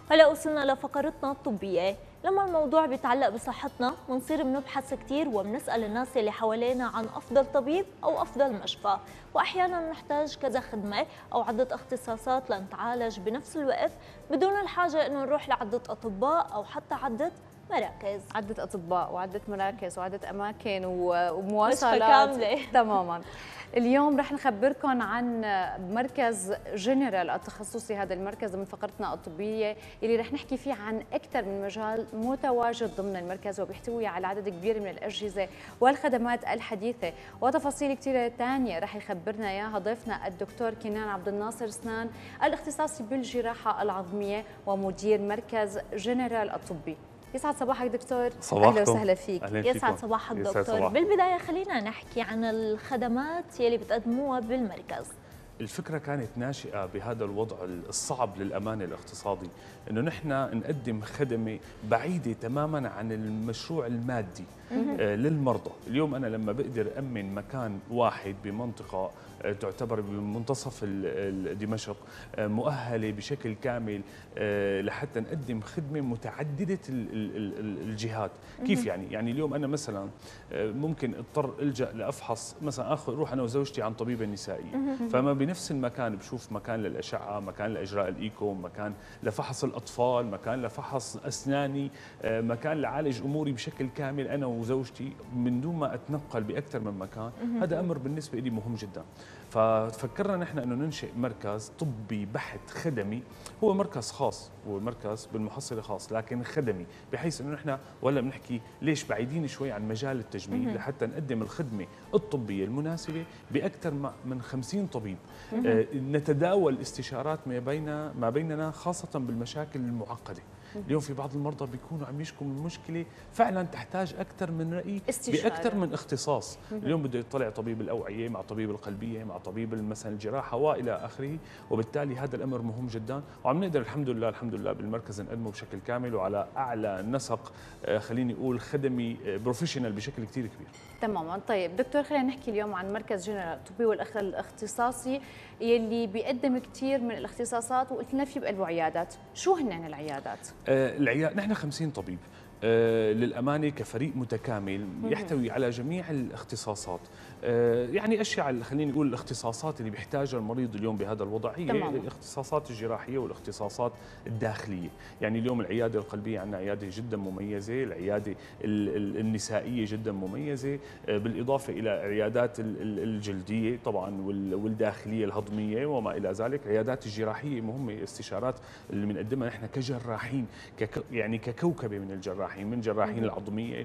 هلا وصلنا لفقرتنا الطبية. لما الموضوع بيتعلق بصحتنا بنصير بنبحث كتير وبنسأل الناس اللي حوالينا عن أفضل طبيب أو أفضل مشفى، وأحيانا نحتاج كذا خدمة أو عدة اختصاصات لنتعالج بنفس الوقت بدون الحاجة إنه نروح لعدة أطباء أو حتى عدة مراكز. عدة أطباء وعدة مراكز وعدة أماكن مشفى ومواصلات. كاملة. تماما. اليوم رح نخبركم عن مركز جنرال التخصصي. هذا المركز من فقرتنا الطبية اللي رح نحكي فيه عن أكثر من مجال متواجد ضمن المركز، وبيحتوي على عدد كبير من الأجهزة والخدمات الحديثة وتفاصيل كثيرة ثانية رح يخبرنا إياها ضيفنا الدكتور كنان عبد الناصر سنان، الاختصاصي بالجراحة العظمية ومدير مركز جنرال الطبي. يسعد صباحك دكتور. صباحكم. اهلا وسهلا فيك. يسعد صباحك دكتور. بالبداية خلينا نحكي عن الخدمات يلي بتقدموها بالمركز. الفكرة كانت ناشئة بهذا الوضع الصعب للأمانة الاقتصادي، أنه نحن نقدم خدمة بعيدة تماما عن المشروع المادي للمرضى. اليوم أنا لما بقدر أمن مكان واحد بمنطقة تعتبر بمنتصف دمشق مؤهلة بشكل كامل لحتى نقدم خدمة متعددة الجهات. كيف يعني اليوم أنا مثلا ممكن اضطر ألجأ لأفحص مثلا أروح أنا وزوجتي عن طبيبة نسائية، فما بنفس المكان بشوف مكان للأشعة، مكان لإجراء الإيكو، مكان لفحص الأطفال، مكان لفحص أسناني، مكان لعالج أموري بشكل كامل أنا وزوجتي من دون ما أتنقل بأكثر من مكان. هذا أمر بالنسبة لي مهم جدا. ففكرنا نحن أنه ننشئ مركز طبي بحت خدمي. هو مركز خاص، هو مركز بالمحصلة خاص لكن خدمي، بحيث أنه نحن ولا بنحكي ليش بعيدين شوي عن مجال التجميل لحتى نقدم الخدمة الطبية المناسبة بأكثر من 50 طبيب. نتداول استشارات ما بيننا خاصة بالمشاكل المعقدة. اليوم في بعض المرضى بيكونوا عم يشكوا من مشكله فعلا تحتاج اكثر من راي باكثر من اختصاص. اليوم بده يطلع طبيب الاوعيه مع طبيب القلبيه مع طبيب مثلا الجراحه والى اخره، وبالتالي هذا الامر مهم جدا، وعم نقدر الحمد لله بالمركز نقدمه بشكل كامل وعلى اعلى نسق خليني اقول خدمي بروفيشنال بشكل كثير كبير. تماما. طيب دكتور، خلينا نحكي اليوم عن مركز جنرال الطبي والاختصاصي يلي بيقدم كثير من الاختصاصات، وقلت لنا في بقلبه عيادات. شو هن العيادات؟ نحن 50 طبيب للأمانة كفريق متكامل يحتوي على جميع الاختصاصات. يعني أشياء خلينا نقول الاختصاصات اللي بيحتاجها المريض اليوم بهذا الوضع هي الاختصاصات الجراحية والاختصاصات الداخلية. يعني اليوم العيادة القلبية عندنا عيادة جدا مميزة، العيادة النسائية جدا مميزة، بالإضافة إلى عيادات الجلدية طبعا والداخلية الهضمية وما إلى ذلك. العيادات الجراحية مهمة، استشارات اللي بنقدمها نحن كجراحين يعني ككوكبة من الجراحين، من جراحين العظمية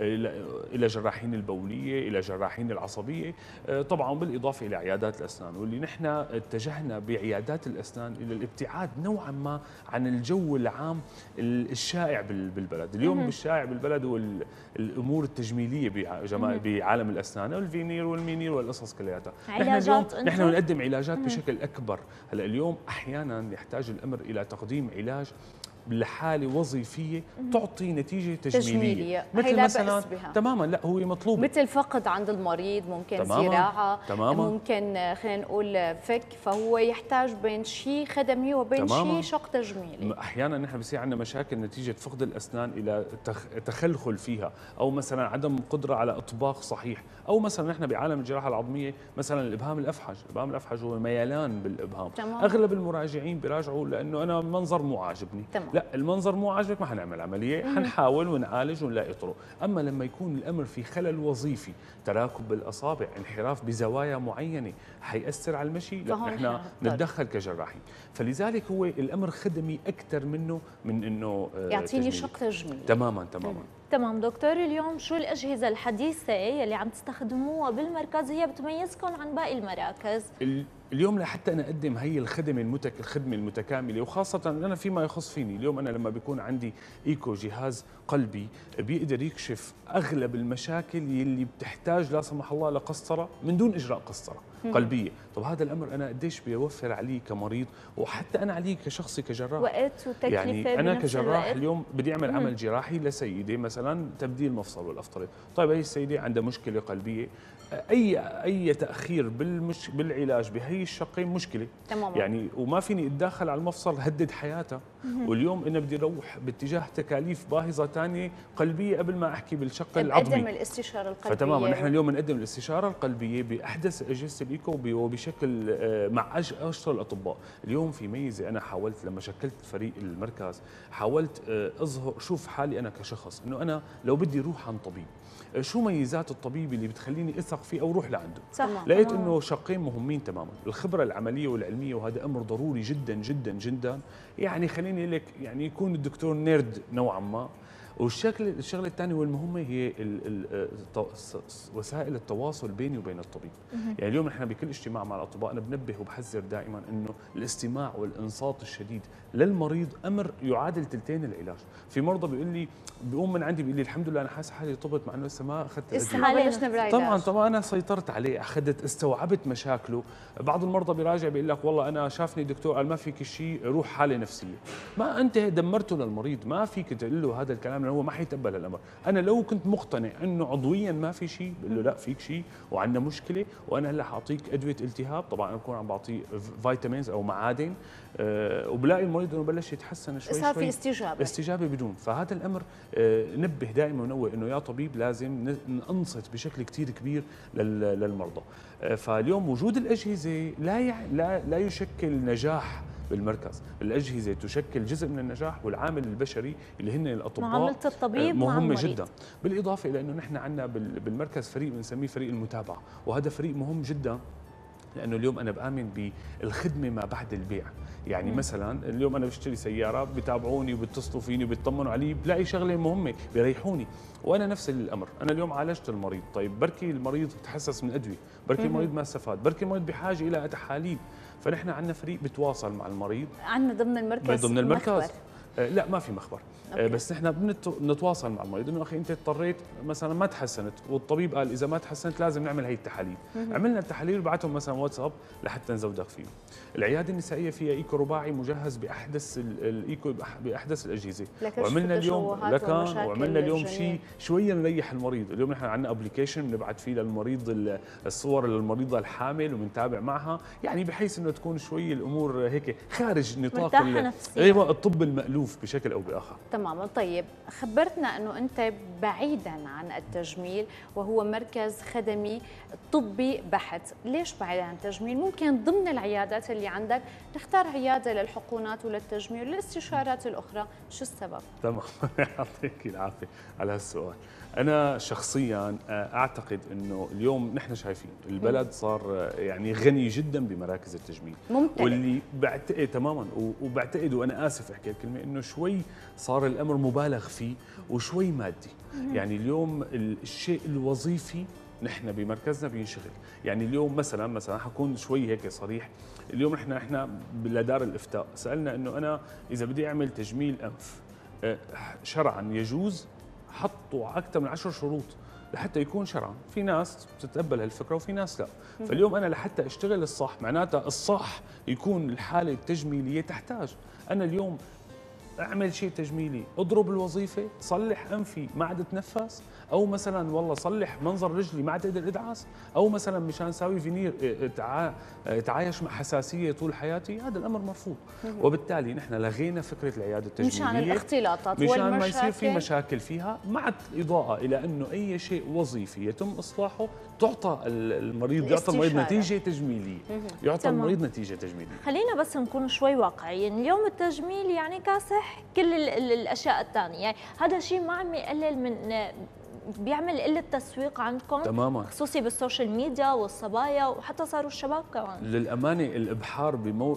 إلى جراحين البولية إلى جراحين العصبية طبعا، بالإضافة إلى عيادات الأسنان. واللي نحن اتجهنا بعيادات الأسنان إلى الابتعاد نوعا ما عن الجو العام الشائع بالبلد. اليوم بالشائع بالبلد هو الأمور التجميلية بعالم الأسنان، الفينير والمينير والقصص كلياتها. نحن بنقدم علاجات بشكل أكبر. هلا اليوم أحيانا يحتاج الأمر إلى تقديم علاج لحالة وظيفية تعطي نتيجة تجميلية. مثل مثلا تماما لا هو مطلوب، مثل فقد عند المريض، ممكن زراعة، ممكن خلينا نقول فك، فهو يحتاج بين شيء خدمي وبين شيء شق تجميلي. احيانا نحن بصير عندنا مشاكل نتيجة فقد الأسنان إلى تخلخل فيها، أو مثلا عدم قدرة على إطباق صحيح، أو مثلا نحن بعالم الجراحة العظمية مثلا الإبهام الأفحج هو ميلان بالإبهام. أغلب المراجعين بيراجعوا لأنه أنا المنظر مو عاجبني. لا المنظر مو عاجبك ما حنعمل عمليه، حنحاول ونعالج ونلاقي طرق. اما لما يكون الامر في خلل وظيفي، تراكب بالاصابع، انحراف بزوايا معينه حيأثر على المشي، لا نحن نتدخل كجراحين. فلذلك هو الامر خدمي اكثر منه من انه يعطيني شق تجميلي. تماما. تمام دكتور، اليوم شو الأجهزة الحديثة يلي عم تستخدموها بالمركز هي بتميزكم عن باقي المراكز؟ اليوم لحتى انا اقدم هي الخدمه المتكامله، وخاصه انا فيما يخص فيني اليوم، انا لما بيكون عندي ايكو جهاز قلبي بيقدر يكشف اغلب المشاكل يلي بتحتاج لا سمح الله لقسطره من دون اجراء قسطره. قلبيه. طب هذا الامر انا قديش بيوفر علي كمريض، وحتى انا علي كشخصي كجراح وقت وتكلفه يعني انا بنفس كجراح الوقت. اليوم بدي اعمل عمل جراحي لسيده مثلا تبديل مفصل والافترض، طيب هي السيده عندها مشكله قلبيه، اي تاخير بالعلاج بهي الشقين مشكله تماما. يعني، وما فيني اتداخل على المفصل هدد حياتها. واليوم انا بدي اروح باتجاه تكاليف باهظه ثانيه قلبيه قبل ما احكي بالشق العظمي. بقدم الاستشاره القلبيه. فتماما نحن اليوم بنقدم الاستشاره القلبيه باحدث اجهزه الايكو وبشكل مع اشطر الاطباء. اليوم في ميزه انا حاولت لما شكلت فريق المركز، حاولت اظهر شوف حالي انا كشخص انه انا لو بدي اروح عن طبيب، شو ميزات الطبيب اللي بتخليني اثق فيه او روح لعنده. صح. لقيت انه شقين مهمين تماما، الخبره العمليه والعلميه، وهذا امر ضروري جدا جدا جدا. يعني خليني اقول لك يعني يكون الدكتور نيرد نوعا ما. الشغله الثانيه والمهمه هي وسائل التواصل بيني وبين الطبيب. يعني اليوم نحن بكل اجتماع مع الاطباء انا بنبه وبحذر دائما انه الاستماع والانصات الشديد للمريض امر يعادل ثلثين العلاج. في مرضى بيقول لي بيقوم من عندي بيقول لي الحمد لله انا حاسس حالي طبت مع انه لسه ما اخذت لسه ما بلشنا بالعلاج. طبعا انا سيطرت عليه، اخذت استوعبت مشاكله. بعض المرضى بيراجع بيقول لك والله انا شافني دكتور قال ما فيك شيء، روح حاله نفسيه. ما انت دمرته للمريض، ما فيك تقول له هذا الكلام لانه هو ما حيتقبل الامر. انا لو كنت مقتنع انه عضويا ما في شيء بقول له لا فيك شيء وعندنا مشكله، وانا هلا حاعطيك ادويه التهاب، طبعا انا بكون عم بعطيه فيتامينز او معادن، وبلاقي المريض انه بلش يتحسن شوي صار شوي، في استجابه بدون. فهذا الامر نبه دائما ونوه انه يا طبيب لازم ننصت بشكل كثير كبير للمرضى. فاليوم وجود الاجهزه لا يشكل نجاح بالمركز، الأجهزة تشكل جزء من النجاح، والعامل البشري اللي هن الأطباء معاملة الطبيب مهمة جدا. بالإضافة إلى أنه نحن عندنا بالمركز فريق بنسميه فريق المتابعة، وهذا فريق مهم جدا لأنه اليوم أنا بآمن بالخدمة ما بعد البيع. يعني مثلا اليوم أنا بشتري سيارة بتابعوني وبتصلوا فيني وبيطمنوا علي، بلاقي شغلة مهمة بيريحوني. وأنا نفس الأمر، أنا اليوم عالجت المريض، طيب بركي المريض تحسس من أدوية، بركي المريض ما استفاد، بركي المريض بحاجة إلى تحاليل. فنحن عندنا فريق بتواصل مع المريض. عندنا ضمن المركز مخبر. لا ما في مخبر. بس نحن بنتواصل مع المريض انه اخي انت اضطريت مثلا ما تحسنت، والطبيب قال اذا ما تحسنت لازم نعمل هي التحاليل. عملنا التحاليل وبعتهم مثلا واتساب لحتى نزودك فيه. العياده النسائيه فيها ايكو رباعي مجهز باحدث الايكو باحدث الاجهزه، وعملنا اليوم وعملنا اليوم شيء شويه نريح المريض. اليوم نحن عندنا ابلكيشن بنبعث فيه للمريض الصور للمريضه الحامل وبنتابع معها، يعني بحيث انه تكون شوي الامور هيك خارج نطاق ايوه الطب المألوف بشكل او باخر. تماما. طيب خبرتنا انه انت بعيدا عن التجميل وهو مركز خدمي طبي بحت، ليش بعيدا عن التجميل؟ ممكن ضمن العيادات اللي عندك نختار عياده للحقنات وللتجميل وللاستشارات الاخرى، شو السبب؟ تمام يعطيك العافيه على هالسؤال. أنا شخصياً أعتقد أنه اليوم نحن شايفين البلد صار يعني غني جداً بمراكز التجميل، ممتلئ. واللي بعتقد تماماً وبعتقد وأنا آسف أحكي الكلمة إنه شوي صار الأمر مبالغ فيه وشوي مادي. يعني اليوم الشيء الوظيفي نحن بمركزنا بينشغل. يعني اليوم مثلا حكون شوي هيك صريح، اليوم نحن لدار الإفتاء سألنا إنه أنا إذا بدي أعمل تجميل أنف شرعاً يجوز؟ حطوا اكثر من 10 شروط لحتى يكون شرعا. في ناس بتتقبل هالفكره وفي ناس لا. فاليوم انا لحتى اشتغل الصح، معناتها الصح يكون الحاله التجميليه تحتاج انا اليوم اعمل شيء تجميلي، اضرب الوظيفه، صلح انفي ما عاد اتنفس، او مثلا والله صلح منظر رجلي ما عاد اقدر ادعس، او مثلا مشان اسوي فينير اتعايش مع حساسيه طول حياتي، هذا الامر مرفوض. وبالتالي نحن لغينا فكره العياده التجميليه مشان الاختلاطات مشان ما يصير في مشاكل فيها، مع الاضاءه الى انه اي شيء وظيفي يتم اصلاحه تعطى المريض، يعطى المريض نتيجه تجميليه، يعطى المريض نتيجه تجميليه. خلينا بس نكون شوي واقعيين، اليوم التجميل يعني كاسح كل الاشياء الثانيه، يعني هذا الشيء ما عم يقلل من بيعمل قله تسويق عندكم تماما، خصوصي بالسوشيال ميديا والصبايا وحتى صاروا الشباب كمان. للامانه الابحار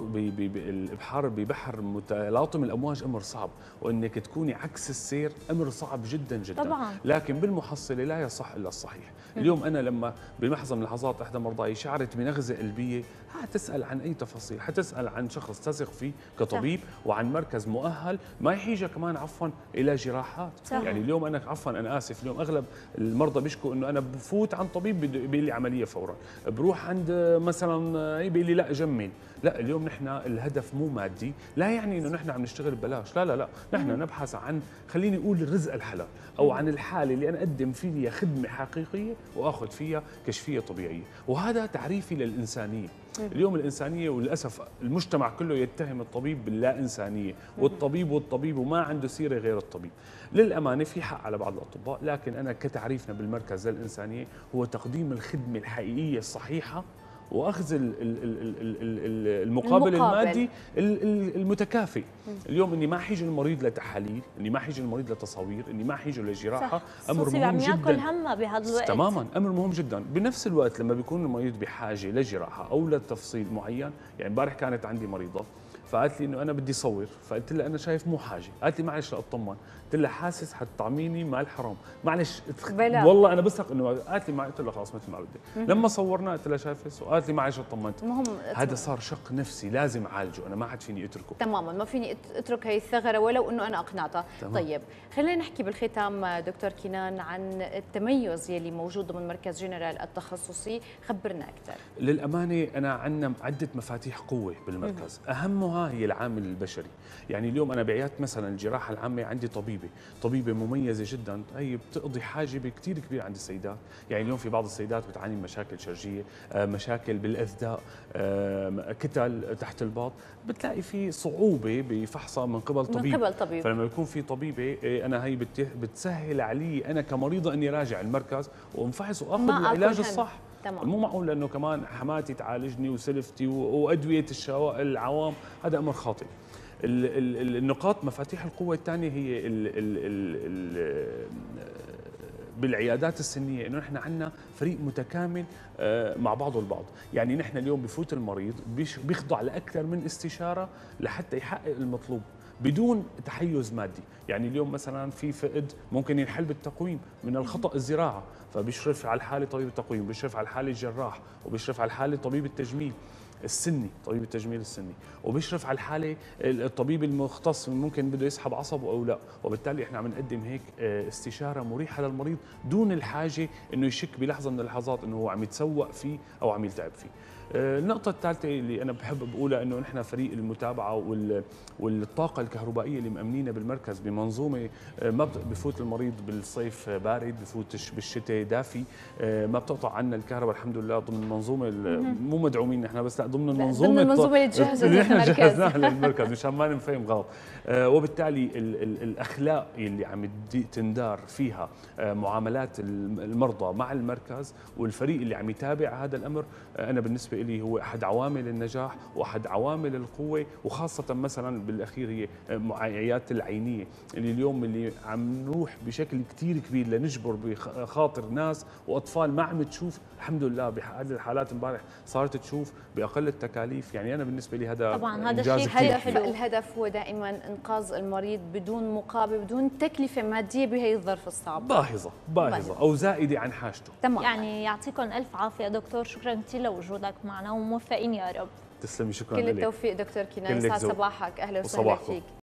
الابحار ببحر متلاطم الامواج امر صعب، وانك تكوني عكس السير امر صعب جدا جدا طبعا. لكن بالمحصله لا يصح الا الصحيح. اليوم انا لما بلحظه من اللحظات احدى مرضاي شعرت بنغزه قلبيه حتسال عن اي تفاصيل، حتسال عن شخص تثق فيه كطبيب وعن مركز مؤهل، ما يحيجها كمان عفوا الى جراحات. صح. يعني اليوم انا عفوا انا اسف، اليوم اغلب المرضى بيشكوا انه انا بفوت عن طبيب بيقول لي عمليه فورا، بروح عند مثلا بيقول لي لا جمل. لا، اليوم نحن الهدف مو مادي، لا يعني انه نحن عم نشتغل ببلاش، لا لا لا، نحن نبحث عن خليني اقول الرزق الحلال، او عن الحاله اللي انا اقدم فيها خدمه حقيقيه واخذ فيها كشفيه طبيعيه، وهذا تعريفي للانسانيه. اليوم الانسانيه، وللاسف المجتمع كله يتهم الطبيب باللا انسانيه، والطبيب وما عنده سيره غير الطبيب. للامانه في حق على بعض الاطباء، لكن انا كتعريفنا بالمركز للانسانيه هو تقديم الخدمه الحقيقيه الصحيحه، واخذ المقابل المادي المتكافئ. اليوم اني ما حيجي المريض لتحاليل، اني ما حيجي المريض لتصاوير، اني ما حيجي لجراحه، امر مهم عم ياكل جدا همها بهذا الوقت. تماما، امر مهم جدا. بنفس الوقت لما بيكون المريض بحاجه لجراحه او لتفصيل معين، يعني امبارح كانت عندي مريضه فقالت لي انه انا بدي صور، فقلت لها انا شايف مو حاجه، قالت لي معلش لاطمن، قلت لها حاسس حتطعميني مال حرام، معلش والله انا بثق انه، قالت لي ما، قلت لها خلاص مثل ما بدي. لما صورنا قلت لها شايفه، قالت لي معلش اطمنت. هذا صار شق نفسي لازم اعالجه، انا ما حد فيني اتركه. تماما، ما فيني اترك هي الثغره ولو انه انا اقنعتها. طيب خلينا نحكي بالختام دكتور كنان عن التميز يلي موجود ضمن مركز جنرال التخصصي، خبرنا اكثر. للامانه انا عندنا عده مفاتيح قوه بالمركز، اهمها هي العامل البشري. يعني اليوم انا بعيادة مثلا الجراحه العامه عندي طبيبه مميزه جدا، هي بتقضي حاجه كثير كبيره عند السيدات. يعني اليوم في بعض السيدات بتعاني من مشاكل شرجيه، مشاكل بالاثداء، كتل تحت الباط، بتلاقي في صعوبه بفحصها من قبل طبيب. فلما يكون في طبيبه انا هي بتسهل علي انا كمريضه اني راجع المركز وانفحص واخذ العلاج الصح. تمام. مو معقول لانه كمان حماتي تعالجني وسلفتي وادويه العوام، هذا امر خاطئ. النقاط مفاتيح القوه الثانيه هي بالعيادات السنيه، انه نحن عندنا فريق متكامل مع بعضه البعض. يعني نحن اليوم بفوت المريض بيخضع لاكثر من استشاره لحتى يحقق المطلوب بدون تحيز مادي. يعني اليوم مثلا في فقد ممكن ينحل بالتقويم من الخطا الزراعه، فبيشرف على الحاله طبيب التقويم، بيشرف على الحاله الجراح، وبيشرف على الحاله طبيب التجميل السني، طبيب التجميل السني، وبيشرف على الحاله الطبيب المختص ممكن بده يسحب عصبه او لا. وبالتالي احنا عم نقدم هيك استشاره مريحه للمريض دون الحاجه انه يشك بلحظه من اللحظات انه هو عم يتسوق فيه او عم يلتعب فيه. النقطة الثالثة اللي أنا بحب بقولها إنه نحن فريق المتابعة والطاقة الكهربائية اللي مأمنينها بالمركز بمنظومة، ما بفوت المريض بالصيف بارد، بفوت بالشتاء دافي، ما بتقطع عنا الكهرباء الحمد لله، ضمن المنظومة مو مدعومين نحن بس، لا ضمن المنظومة اللي نحن جهزناها للمركز مشان ما نفهم غلط. وبالتالي الأخلاق اللي عم تندار فيها معاملات المرضى مع المركز والفريق اللي عم يتابع هذا الأمر، أنا بالنسبة لي هو أحد عوامل النجاح وأحد عوامل القوة. وخاصة مثلا بالأخير هي عيادة العينية اللي اليوم اللي عم نروح بشكل كتير كبير لنجبر بخاطر ناس وأطفال ما عم تشوف، الحمد لله بهذه الحالات امبارح صارت تشوف بأقل التكاليف. يعني أنا بالنسبة لي هذا طبعا هذا الشيء حلو. الهدف هو دائما إنقاذ المريض بدون مقابل، بدون تكلفة مادية بهي الظرف الصعب، باهظة أو زائدة عن حاجته. تمام. يعني يعطيكم ألف عافية دكتور، شكرا كثير لوجودك معنا وموفقين يا رب. تسلمي، شكرا كل التوفيق دكتور كنان، يسعد صباحك، أهلا وسهلا فيك.